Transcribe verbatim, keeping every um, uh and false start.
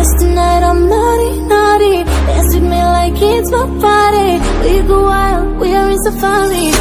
Cause tonight I'm naughty, naughty. Dance with me like it's my party. We go wild, we are in safari.